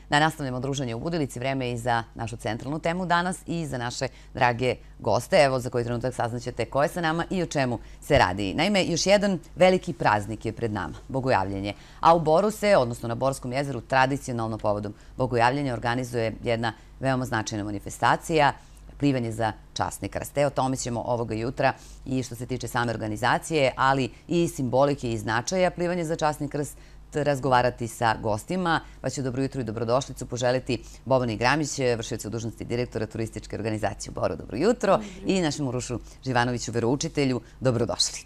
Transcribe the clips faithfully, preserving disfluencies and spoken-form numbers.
Da nastavljamo druženje u Budilici, vreme je i za našu centralnu temu danas i za naše drage goste, evo za koji trenutak saznaćete ko je sa nama i o čemu se radi. Naime, još jedan veliki praznik je pred nama, Bogojavljenje. A u Boru se, odnosno na Borskom jezeru, tradicionalno povodom Bogojavljenja organizuje jedna veoma značajna manifestacija, plivanje za časni krst. O tome ćemo ovoga jutra i što se tiče same organizacije, ali i simbolike i značaja plivanja za časni krst razgovarati sa gostima, pa ću dobro jutro i dobrodošlicu poželiti Bobani Gramić, vršiocu dužnosti direktora turističke organizacije u Boru. Dobro jutro. I našem Urošu Živanoviću, veroučitelju, dobrodošli.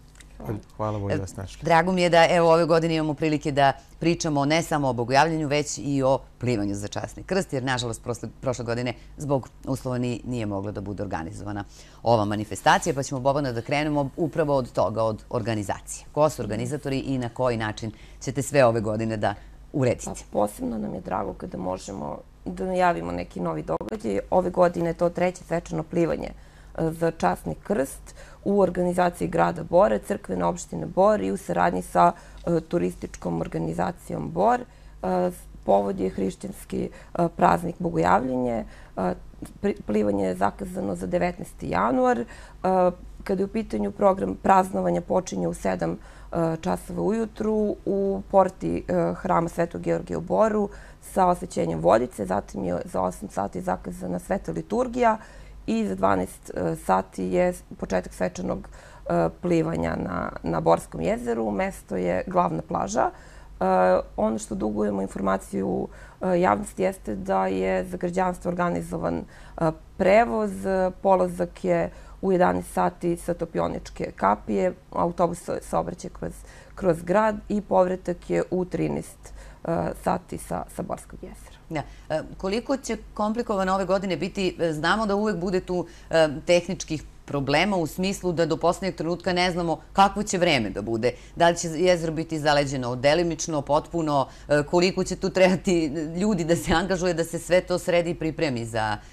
Hvala, bolje vas našli. Drago mi je da evo ove godine imamo prilike da pričamo ne samo o Bogojavljenju, već i o plivanju za časni krst, jer nažalost prošle godine zbog uslova nije mogla da bude organizovana ova manifestacija, pa ćemo, Bobana, da krenemo upravo od toga, od organizacije. Ko su organizatori i na koji način ćete sve ove godine da uredite? Posebno nam je drago kada možemo da najavimo neki novi događaj. Ove godine je to treće svečano plivanje za časni krst u organizaciji grada Bora, crkvene opštine Bor i u saradnji sa turističkom organizacijom Bor. Povod je hrišćanski praznik Bogojavljenje. Plivanje je zakazano za devetnaesti januar. Kada je u pitanju program praznovanja, počinje u sedam časova ujutru u porti hrama Svetog Georgija u Boru sa osvećenjem vodice. Zatim je za osam sati zakazana sveta liturgija i za dvanaest sati je početak svečanog plivanja na Borskom jezeru. Mesto je glavna plaža. Ono što dugujemo informaciju javnosti jeste da je za građanstvo organizovan prevoz. Polazak je u jedanaest sati sa Topioničke kapije, autobus se saobraća kroz grad i povratak je u trinaest sati sa Borskog jezera. Koliko će komplikovano ove godine biti? Znamo da uvek bude tu tehničkih problema u smislu da do poslednjeg trenutka ne znamo kakvo će vreme da bude. Da li će jezero biti zaleđeno delimično, potpuno, koliko će tu trebati ljudi da se angažuje, da se sve to sredi i pripremi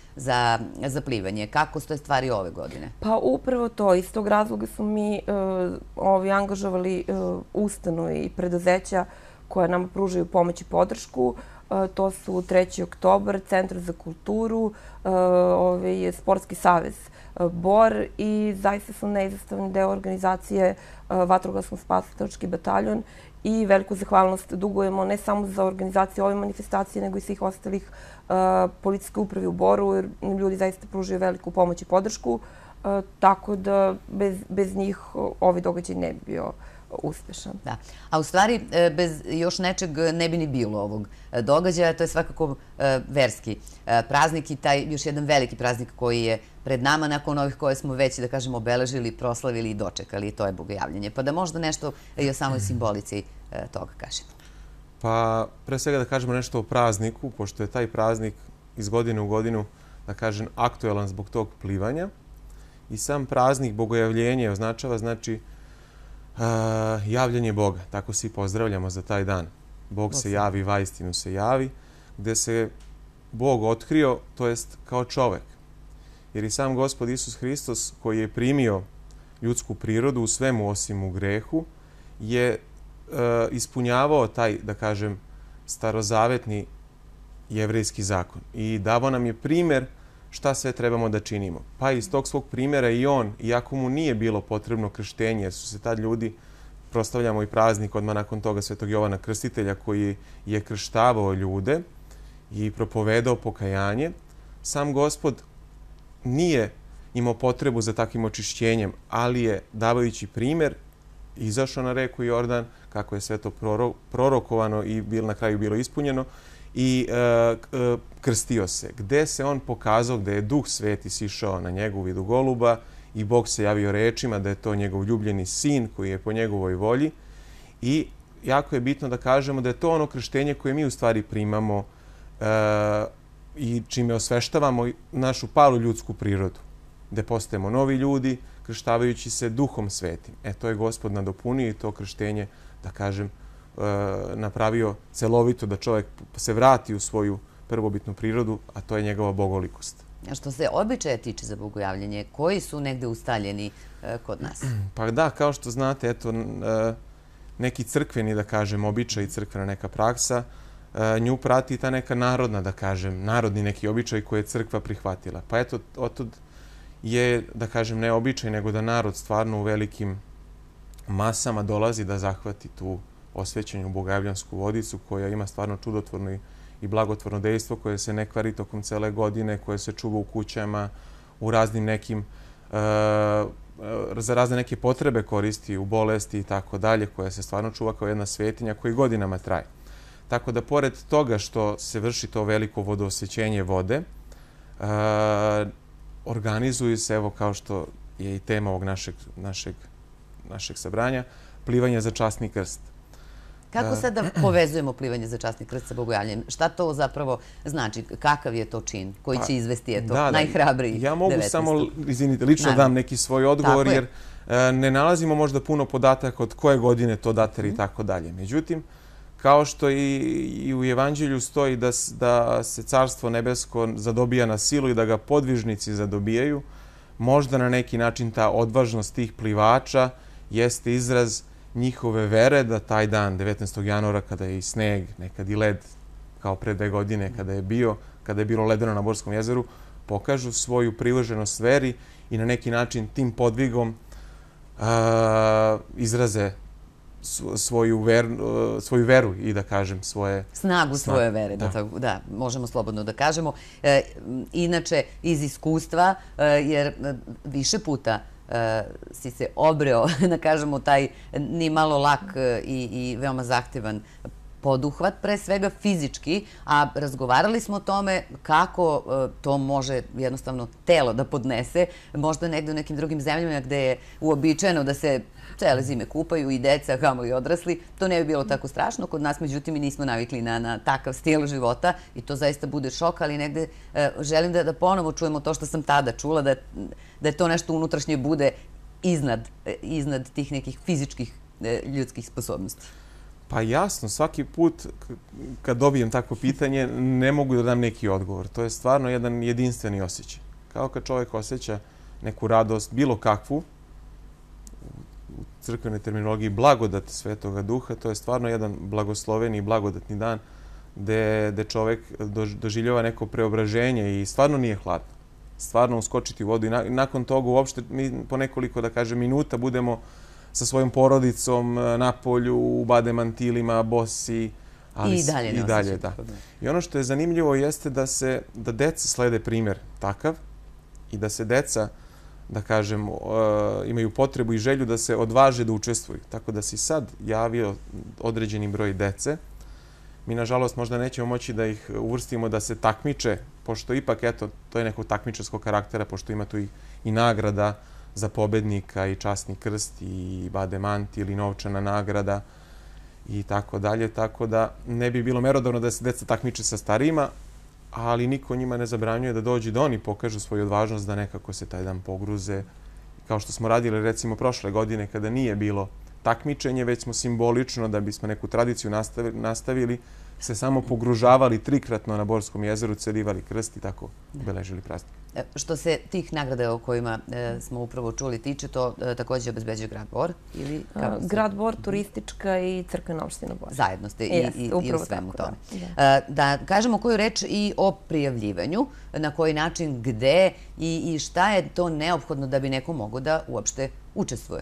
za plivanje. Kako stoje stvari ove godine? Pa upravo to. Iz tog razloga smo mi angažovali ustanove i preduzeća koje nam pružaju pomoć i podršku. To su treći oktobar, Centar za kulturu, Sportski savez Bor i zaista su neizostavni deo organizacije Vatrogasno-spasilački bataljon i veliku zahvalnost dugujemo ne samo za organizaciju ove manifestacije, nego i svih ostalih policijske upravi u Boru, jer ljudi zaista pružaju veliku pomoć i podršku, tako da bez njih ovaj događaj ne bi bio uspešan. Da. A u stvari, bez još nečeg ne bi ni bilo ovog događaja. To je svakako verski praznik i taj još jedan veliki praznik koji je pred nama nakon ovih koje smo već, da kažemo, obeležili, proslavili i dočekali. To je Bogojavljenje. Pa da možda nešto i o samoj simbolici toga kažemo. Pa, pre svega da kažemo nešto o prazniku, pošto je taj praznik iz godine u godinu, da kažem, aktuelan zbog tog plivanja. I sam praznik Bogojavljenje označava, znači, javljanje Boga. Tako se i pozdravljamo za taj dan. Bog se javi, vaistinu se javi, gde se Bog otkrio, to jest kao čovek. Jer i sam Gospod Isus Hristos, koji je primio ljudsku prirodu u svemu osim u grehu, je ispunjavao taj, da kažem, starozavetni jevrejski zakon. I davo nam je primer šta sve trebamo da činimo. Pa iz tog svog primjera i on, iako mu nije bilo potrebno krštenje, jer su se tad ljudi, proslavljamo i praznik odmah nakon toga Svetog Jovana Krstitelja, koji je krštavao ljude i propovedao pokajanje, sam Gospod nije imao potrebu za takvim očišćenjem, ali je, davajući primjer, izašao na reku Jordan, kako je sve to prorokovano i na kraju bilo ispunjeno, i krstio se, gde se on pokazao, gde je Duh Sveti sišao na njegu u vidu goluba i Bog se javio rečima da je to njegov ljubljeni sin koji je po njegovoj volji. I jako je bitno da kažemo da je to ono krštenje koje mi u stvari primamo i čime osveštavamo našu palu ljudsku prirodu, gde postajemo novi ljudi, krštavajući se Duhom Svetim. E, to je Gospod nadopunio i to krštenje, da kažem, napravio celovito, da čovjek se vrati u svoju prvobitnu prirodu, a to je njegova bogolikost. A što se običaja tiče za Bogojavljenje, koji su negde ustaljeni kod nas? Pa da, kao što znate, eto, neki crkveni, da kažem, običaj i crkvena neka praksa, nju prati ta neka narodna, da kažem, narodni neki običaj koje je crkva prihvatila. Pa eto, otud je, da kažem, ne običaj, nego da narod stvarno u velikim masama dolazi da zahvati tu osvećenju bogojavljansku vodicu koja ima stvarno čudotvorno i blagotvorno dejstvo koje se ne kvari tokom cele godine, koje se čuva u kućama, u raznim nekim, za razne neke potrebe koristi, u bolesti i tako dalje, koja se stvarno čuva kao jedna svetinja koja godinama traje. Tako da, pored toga što se vrši to veliko vodoosvećenje vode, organizuju se, evo kao što je i tema ovog našeg, našeg, našeg sabranja, plivanje za časni krst. Kako sad da povezujemo plivanje za časni krst sa bogojavljanjem? Šta to zapravo znači? Kakav je to čin koji će izvesti, eto, najhrabriji? Ja mogu samo, izvinite, lično dam neki svoj odgovor, jer ne nalazimo možda puno podataka od koje godine to dater i tako dalje. Međutim, kao što i u Evanđelju stoji da se Carstvo nebesko zadobija na silu i da ga podvižnici zadobijaju, možda na neki način ta odvažnost tih plivača jeste izraz njihove vere da taj dan, devetnaestog januara, kada je i sneg, nekad i led, kao pre dve godine kada je bio, kada je bilo ledeno na Borskom jezeru, pokažu svoju privrženost veri i na neki način tim podvigom izraze svoju veru i, da kažem, svoje... Snagu svoje vere, da, možemo slobodno da kažemo. Inače, iz iskustva, jer više puta si se obreo, da kažemo, taj ni malo lak i veoma zahtevan poduhvat, pre svega fizički, a razgovarali smo o tome kako to može jednostavno telo da podnese. Možda negde u nekim drugim zemljama gde je uobičajeno da se cele zime kupaju i deca, kamo i odrasli, to ne bi bilo tako strašno. Kod nas, međutim, mi nismo navikli na takav stil života i to zaista bude šok, ali negde želim da ponovo čujemo to što sam tada čula, da je to nešto unutrašnje bude iznad tih nekih fizičkih ljudskih sposobnosti. Pa jasno, svaki put kad dobijem takvo pitanje ne mogu da dam neki odgovor. To je stvarno jedan jedinstveni osjećaj. Kao kad čovjek osjeća neku radost, bilo kakvu, u crkvenoj terminologiji blagodat Svetoga Duha, to je stvarno jedan blagosloveni i blagodatni dan gde čovjek doživljava neko preobraženje i stvarno nije hladno. Stvarno uskočiti u vodu i nakon toga uopšte mi po nekoliko, da kažem, minuta budemo sa svojom porodicom na polju, u bademantilima, bosi. I dalje ne osjećate. I ono što je zanimljivo jeste da deca slede primjer takav i da se deca, da kažem, imaju potrebu i želju da se odvaže da učestvuju. Tako da si sad javio određeni broj dece. Mi, nažalost, možda nećemo moći da ih uvrstimo da se takmiče, pošto ipak, eto, to je nekog takmičarskog karaktera, pošto ima tu i nagrada za pobednika i časni krst i bademant ili novčana nagrada i tako dalje. Tako da ne bi bilo merodavno da se deca takmiče sa starijima, ali niko njima ne zabranjuje da dođu da oni pokažu svoju odvažnost da nekako se taj dan pogruze. Kao što smo radili recimo prošle godine kada nije bilo takmičenje, već smo simbolično, da bismo neku tradiciju nastavili, se samo pogružavali trikratno na Borskom jezeru, celivali krst i tako obeležili praznik. Što se tih nagrada o kojima smo upravo čuli tiče, to također obezbeđuje grad Bor? Grad Bor, turistička i crkvena opština Bor. Zajedno ste i u svemu tome. Da kažemo koju reč i o prijavljivanju, na koji način, gde i šta je to neophodno da bi neko mogo da uopšte učestvuje?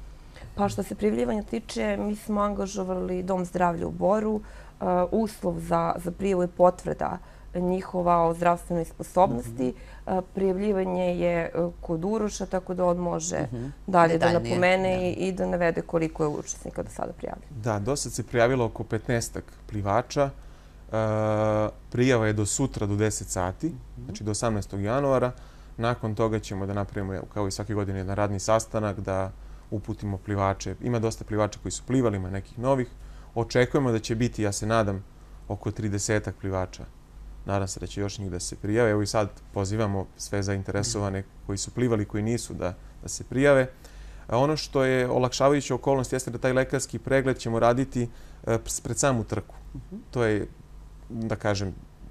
Pa što se prijavljivanja tiče, mi smo angažovali Dom zdravlja u Boru. Uslov za prijavu je potvrda njihova o zdravstvenoj sposobnosti. Prijavljivanje je kod Uroša, tako da on može dalje da napomene i da navede koliko je učesnika do sada prijavljeno. Da, do sad se prijavilo oko petnaestak plivača. Prijava je do sutra do deset sati, znači do osamnaestog januara. Nakon toga ćemo da napravimo, kao i svake godine, jedan radni sastanak, da uputimo plivače. Ima dosta plivača koji su plivali, ima nekih novih. Očekujemo da će biti, ja se nadam, oko tridesetak plivača. Nadam se da će još njih da se prijave. Evo i sad pozivamo sve zainteresovane koji su plivali, koji nisu, da se prijave. Ono što je olakšavajuća okolnost jeste da taj lekarski pregled ćemo raditi pred samu trku. To je, da kažem,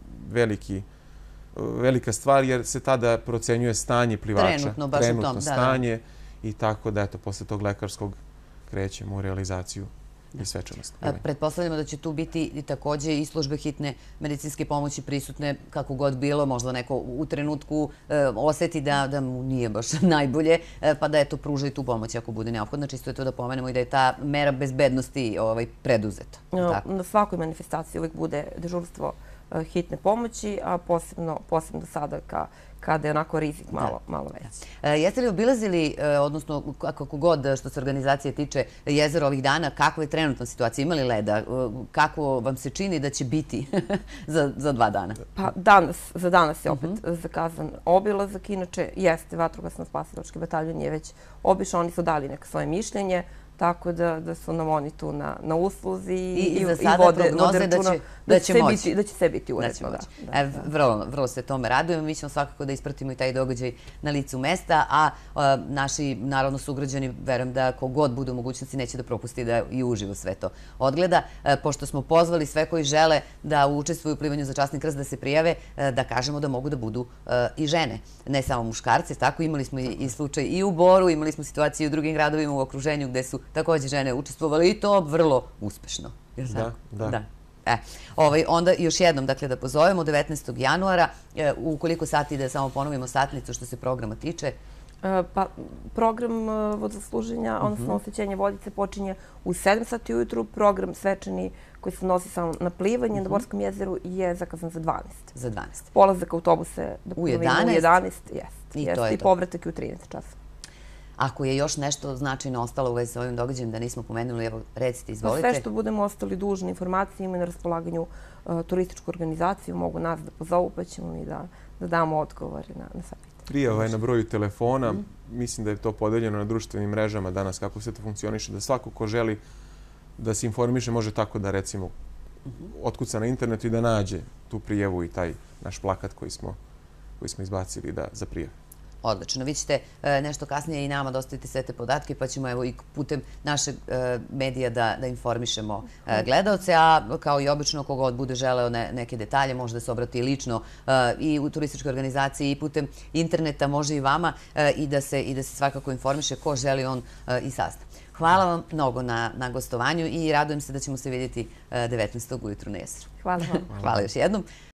velika stvar jer se tada procenjuje stanje plivača. Trenutno, baš u tom. Stanje i tako da, eto, posle tog lekarskog krećemo u realizaciju i svečanost plivanja. Pretpostavljamo da će tu biti i takođe i službe hitne medicinske pomoći prisutne kako god bilo, možda neko u trenutku oseti da mu nije baš najbolje, pa da eto pruža i tu pomoć ako bude neophodno. Čisto je to da pomenemo i da je ta mera bezbednosti preduzeta. Na svakoj manifestaciji uvijek bude dežurstvo hitne pomoći, a posebno sada kada je onako rizik malo veći. Jeste li obilazili, odnosno kako god što se organizacije tiče, jezero ovih dana, kakva je trenutna situacija? Ima li leda? Kako vam se čini da će biti za dva dana? Pa danas, za danas je opet zakazan obilazak. Inače, jeste, vatrogasno-spasilački bataljon je već obišao, oni su dali neko svoje mišljenje, tako da su nam oni tu na usluzi i vode računa da će sve biti uredno. Vrlo se tome radujemo. Mi ćemo svakako da ispratimo i taj događaj na licu mesta, a naši narodno sugrađani, verujem da kogod bude u mogućnosti neće da propusti da i uživo sve to odgleda. Pošto smo pozvali sve koji žele da učestvuju u plivanju za časni krst da se prijave, da kažemo da mogu da budu i žene, ne samo muškarce. Tako imali smo i slučaj i u Boru, imali smo situaciju i u drugim gradovima u okruženju gde su također žene učestvovali i to vrlo uspešno. Da, da. Onda još jednom da pozovemo devetnaestog januara, u koliko sati da samo ponovimo satnicu što se programa tiče? Pa program vodosluženja, odnosno osvećenje vodice počinje u sedam sati ujutru. Program svečani koji se odnosi samo na plivanje na Borskom jezeru je zakazan za dvanaest. Za dvanaest. Polazak autobuse u jedanaest? U jedanaest, jeste. I povratak u trinaest časova. Ako je još nešto značajno ostalo u vezi sa ovim događajem da nismo pomenuli, evo recite, izvolite. Sve što budemo ostali dužni informacije imaju na raspolaganju turističku organizaciju, mogu nas da pozovu pa ćemo mi da damo odgovore na sve pitanje. Prijava je na broju telefona, mislim da je to podeljeno na društvenim mrežama danas kako sve to funkcioniše, da svako ko želi da se informiše može tako da recimo otkuca na internetu i da nađe tu prijavu i taj naš plakat koji smo izbacili za prijavu. Odlično. Vi ćete nešto kasnije i nama dostaviti sve te podatke, pa ćemo evo i putem našeg medija da informišemo gledalce, a kao i obično kogod bude želeo neke detalje može da se obrati lično i u turističkoj organizaciji i putem interneta, može i vama i da se svakako informiše ko želi on i sazna. Hvala vam mnogo na gostovanju i radujem se da ćemo se vidjeti devetnaestog ujutru na jezeru. Hvala vam. Hvala još jednom.